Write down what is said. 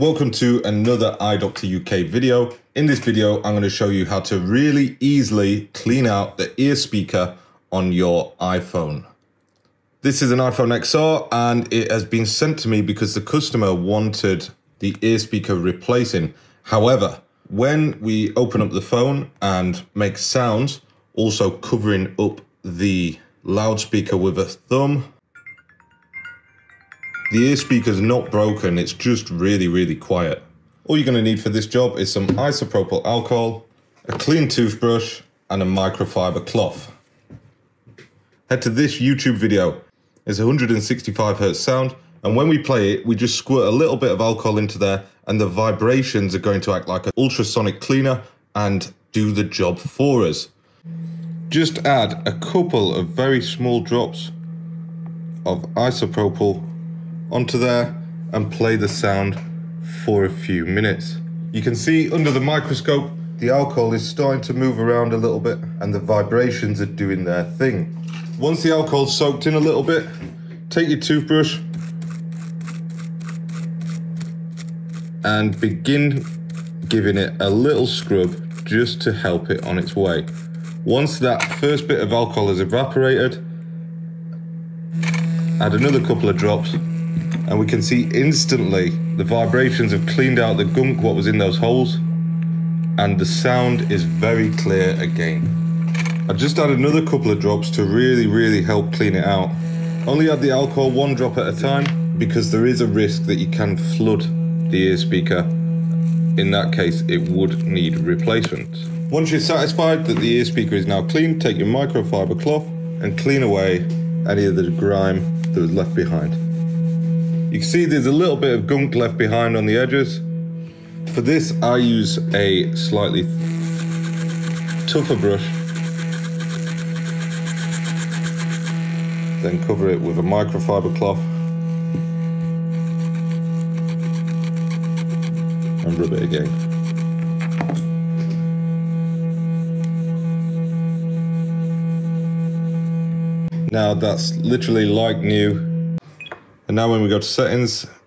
Welcome to another iDoctor UK video. In this video, I'm going to show you how to really easily clean out the ear speaker on your iPhone. This is an iPhone XR and it has been sent to me because the customer wanted the ear speaker replacing. However, when we open up the phone and make sounds, also covering up the loudspeaker with a thumb, the ear speaker is not broken, it's just really quiet. All you're going to need for this job is some isopropyl alcohol, a clean toothbrush, and a microfiber cloth. Head to this YouTube video. It's 165 Hz sound, and when we play it, we just squirt a little bit of alcohol into there, and the vibrations are going to act like an ultrasonic cleaner and do the job for us. Just add a couple of very small drops of isopropyl onto there and play the sound for a few minutes. You can see under the microscope the alcohol is starting to move around a little bit and the vibrations are doing their thing. Once the alcohol's soaked in a little bit, take your toothbrush and begin giving it a little scrub just to help it on its way. Once that first bit of alcohol has evaporated, add another couple of drops, and we can see instantly the vibrations have cleaned out the gunk, what was in those holes, and the sound is very clear again. I just add another couple of drops to really help clean it out. Only add the alcohol one drop at a time because there is a risk that you can flood the ear speaker. In that case, it would need replacement. Once you're satisfied that the ear speaker is now clean, take your microfiber cloth and clean away any of the grime that was left behind. You can see there's a little bit of gunk left behind on the edges. For this, I use a slightly tougher brush, then cover it with a microfiber cloth and rub it again. Now that's literally like new. And now when we go to settings,